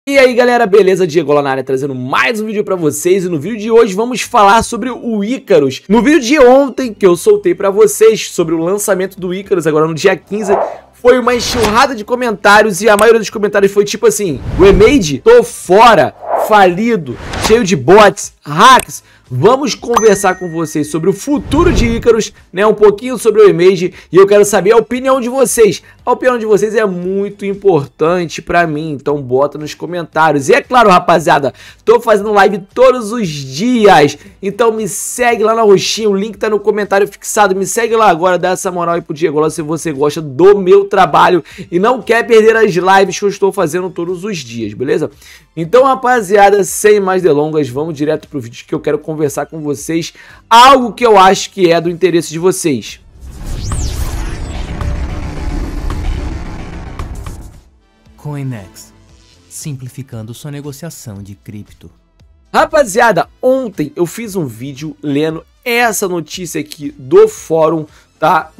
E aí galera, beleza? Diego lá na área trazendo mais um vídeo pra vocês. E no vídeo de hoje vamos falar sobre o Icarus. No vídeo de ontem que eu soltei pra vocês sobre o lançamento do Icarus, agora no dia 15, foi uma enxurrada de comentários. E a maioria dos comentários foi tipo assim: Remade, tô fora, falido, cheio de bots, hacks. Vamos conversar com vocês sobre o futuro de Icarus, né? Um pouquinho sobre o Remade. E eu quero saber a opinião de vocês. A opinião de vocês é muito importante pra mim, então bota nos comentários. E é claro, rapaziada, tô fazendo live todos os dias, então me segue lá na roxinha, o link tá no comentário fixado. Me segue lá agora, dá essa moral aí pro Diego se você gosta do meu trabalho e não quer perder as lives que eu estou fazendo todos os dias, beleza? Então, rapaziada, sem mais delongas, vamos direto pro vídeo que eu quero conversar com vocês algo que eu acho que é do interesse de vocês. Coinex, simplificando sua negociação de cripto. Rapaziada, ontem eu fiz um vídeo lendo essa notícia aqui do fórum, tá?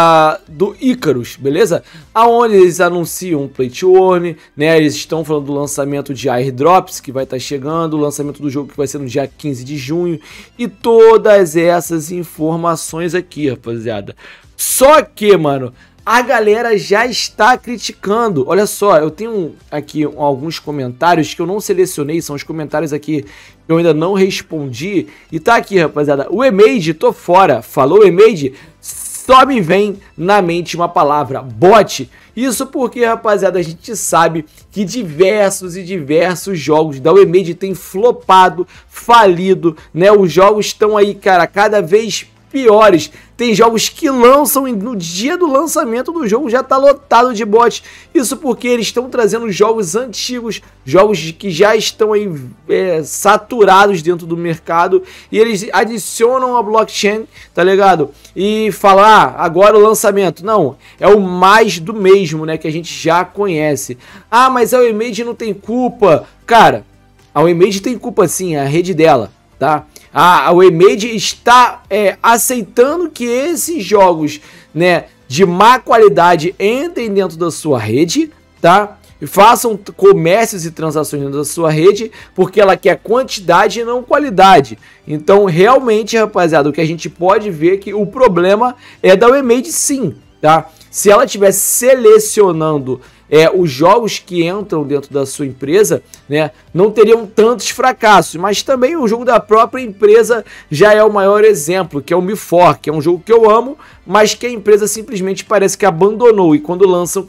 Do Icarus, beleza? Aonde eles anunciam um Play to Earn, né? Eles estão falando do lançamento de airdrops que vai estar chegando, o lançamento do jogo que vai ser no dia 15 de junho e todas essas informações aqui, rapaziada. Só que, mano, a galera já está criticando. Olha só, eu tenho aqui alguns comentários que eu não selecionei, são os comentários aqui que eu ainda não respondi. E tá aqui, rapaziada. O Remade, tô fora. Falou Remade? Só me vem na mente uma palavra: bot. Isso porque, rapaziada, a gente sabe que diversos jogos da Remade têm flopado, falido, né? Os jogos estão aí, cara, cada vez piores. Tem jogos que lançam e no dia do lançamento do jogo já tá lotado de bots. Isso porque eles estão trazendo jogos antigos, jogos que já estão aí saturados dentro do mercado, e eles adicionam a blockchain, tá ligado? E falar, agora o lançamento. Não, é o mais do mesmo, né, que a gente já conhece. Ah, mas a Remade não tem culpa. Cara, a Remade tem culpa sim, é a rede dela, tá? A Remade está aceitando que esses jogos, né, de má qualidade entrem dentro da sua rede, tá? E façam comércios e transações dentro da sua rede, porque ela quer quantidade e não qualidade. Então, realmente, rapaziada, o que a gente pode ver é que o problema é da Remade sim, tá? Se ela estiver selecionando os jogos que entram dentro da sua empresa, né, não teriam tantos fracassos. Mas também o jogo da própria empresa já é o maior exemplo, que é o MIFOR, que é um jogo que eu amo, mas que a empresa simplesmente parece que abandonou. E quando lançam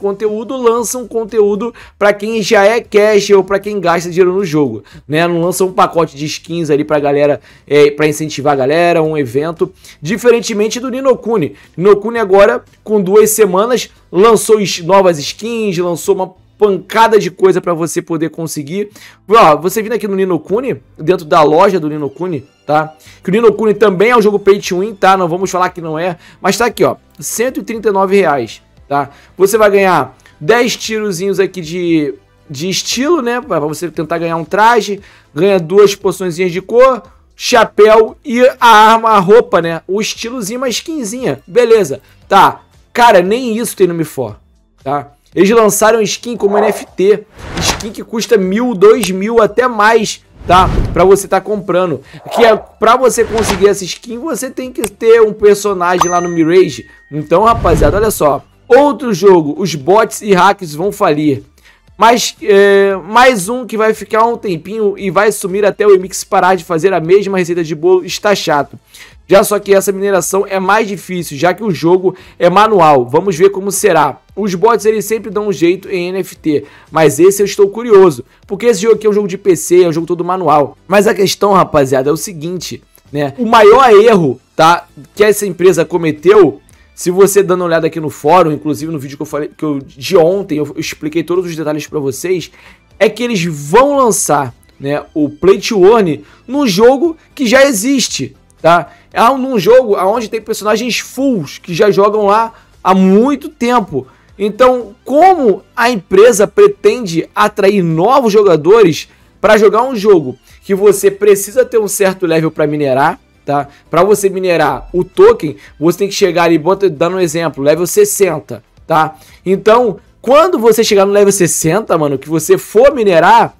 conteúdo para quem já é cash ou para quem gasta dinheiro no jogo, né? Não lançam um pacote de skins ali pra galera, para incentivar a galera, um evento. Diferentemente do Ni no Kuni. Ni no Kuni agora, com 2 semanas, lançou novas skins, lançou uma pancada de coisa para você poder conseguir. Ó, você vindo aqui no Ni no Kuni, dentro da loja do Ni no Kuni, tá? Que o Ni no Kuni também é um jogo pay to win, tá? Não vamos falar que não é, mas tá aqui, ó, R$139, tá? Você vai ganhar 10 tirozinhos aqui de estilo, né? Para você tentar ganhar um traje, ganha 2 poçõezinhas de cor, chapéu e a arma, a roupa, né? O estilozinho, uma skinzinha, beleza, tá? Cara, nem isso tem no MIFOR, tá? Eles lançaram skin como NFT, skin que custa 1.000, 2.000, até mais, tá? Pra você tá comprando. Que é, pra você conseguir essa skin, você tem que ter um personagem lá no Mirage. Então, rapaziada, olha só. Outro jogo, os bots e hacks vão falir. Mas, mais um que vai ficar um tempinho e vai sumir até o Remix parar de fazer a mesma receita de bolo. Está chato. Já só que essa mineração é mais difícil, já que o jogo é manual. Vamos ver como será. Os bots, eles sempre dão um jeito em NFT, mas esse eu estou curioso, porque esse jogo aqui é um jogo de PC, é um jogo todo manual. Mas a questão, rapaziada, é o seguinte, né? O maior erro, tá, que essa empresa cometeu, se você dando uma olhada aqui no fórum, inclusive no vídeo que eu falei, de ontem, eu expliquei todos os detalhes para vocês, é que eles vão lançar, né, o Play to Earn no jogo que já existe, tá? É num jogo onde tem personagens fulls que já jogam lá há muito tempo. Então, como a empresa pretende atrair novos jogadores para jogar um jogo que você precisa ter um certo level para minerar, tá? Para você minerar o token, você tem que chegar ali, dando um exemplo, level 60, tá? Então, quando você chegar no level 60, mano, que você for minerar,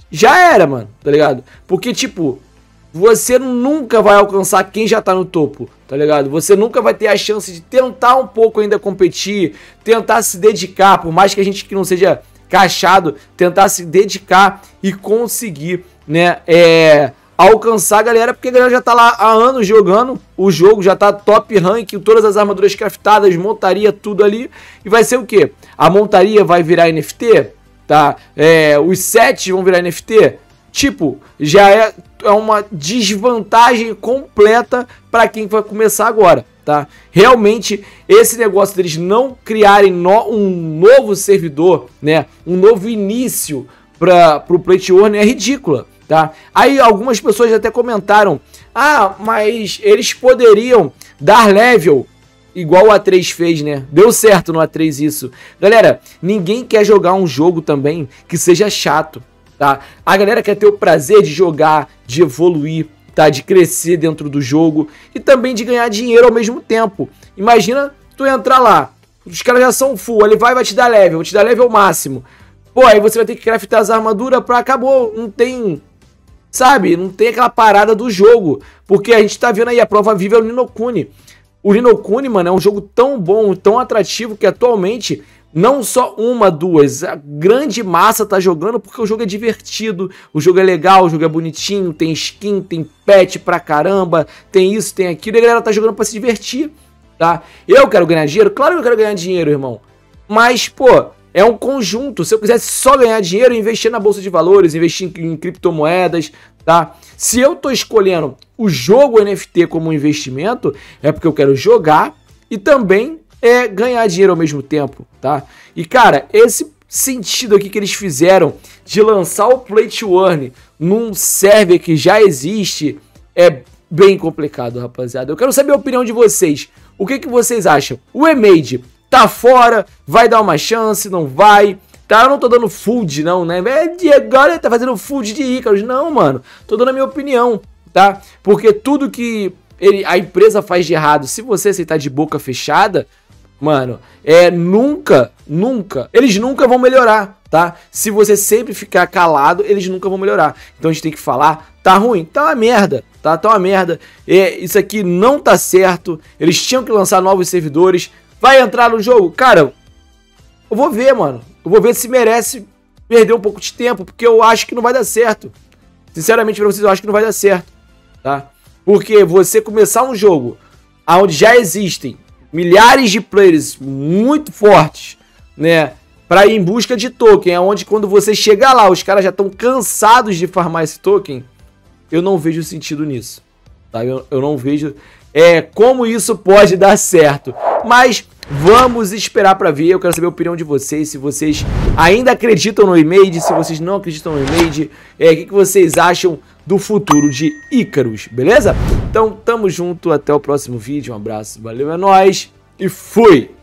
já era, mano, tá ligado? Porque, tipo, você nunca vai alcançar quem já tá no topo, tá ligado? Você nunca vai ter a chance de tentar um pouco ainda competir, tentar se dedicar, por mais que a gente que não seja cachado, tentar se dedicar e conseguir, né, alcançar a galera, porque a galera já tá lá há anos jogando o jogo, já tá top rank, todas as armaduras craftadas, montaria, tudo ali, e vai ser o quê? A montaria vai virar NFT, tá? Os sets vão virar NFT, tipo, já é uma desvantagem completa para quem vai começar agora, tá? Realmente, esse negócio deles não criarem um novo servidor, né? Um novo início para o Play to Earn é ridícula, tá? Aí algumas pessoas até comentaram, ah, mas eles poderiam dar level igual o A3 fez, né? Deu certo no A3 isso. Galera, ninguém quer jogar um jogo também que seja chato, tá? A galera quer ter o prazer de jogar, de evoluir, tá? De crescer dentro do jogo e também de ganhar dinheiro ao mesmo tempo. Imagina tu entrar lá, os caras já são full, ele vai te dar level máximo. Pô, aí você vai ter que craftar as armaduras pra acabou, não tem, sabe? Não tem aquela parada do jogo, porque a gente tá vendo aí, a prova viva é o Ni no Kuni. O Ni no Kuni, mano, é um jogo tão bom, tão atrativo, que atualmente não só uma, duas, a grande massa tá jogando porque o jogo é divertido, o jogo é legal, o jogo é bonitinho, tem skin, tem pet pra caramba, tem isso, tem aquilo, e a galera tá jogando pra se divertir, tá? Eu quero ganhar dinheiro? Claro que eu quero ganhar dinheiro, irmão. Mas, pô, é um conjunto. Se eu quisesse só ganhar dinheiro, investir na bolsa de valores, investir em criptomoedas, tá? Se eu tô escolhendo o jogo NFT como um investimento, é porque eu quero jogar e também ganhar dinheiro ao mesmo tempo, tá? E, cara, esse sentido aqui que eles fizeram de lançar o Play to Earn num server que já existe é bem complicado, rapaziada. Eu quero saber a opinião de vocês. O que vocês acham? O eMade tá fora? Vai dar uma chance? Não vai? Tá, eu não tô dando food, não, né? Agora ele tá fazendo food de Icarus. Não, mano. Tô dando a minha opinião, tá? Porque tudo que a empresa faz de errado, se você aceitar de boca fechada, mano, eles nunca vão melhorar, tá? Se você sempre ficar calado, eles nunca vão melhorar. Então a gente tem que falar, tá ruim, tá uma merda, tá uma merda. Isso aqui não tá certo, eles tinham que lançar novos servidores. Vai entrar no jogo? Cara, eu vou ver, mano. Eu vou ver se merece perder um pouco de tempo, porque eu acho que não vai dar certo. Sinceramente pra vocês, eu acho que não vai dar certo, tá? Porque você começar um jogo onde já existem milhares de players muito fortes, né, para ir em busca de token, é onde quando você chegar lá, os caras já estão cansados de farmar esse token, eu não vejo sentido nisso, tá? Eu não vejo como isso pode dar certo, mas vamos esperar para ver. Eu quero saber a opinião de vocês, se vocês ainda acreditam no eMade, se vocês não acreditam no eMade, o que vocês acham do futuro de Icarus, beleza? Então, tamo junto, até o próximo vídeo, um abraço, valeu, é nóis, e fui!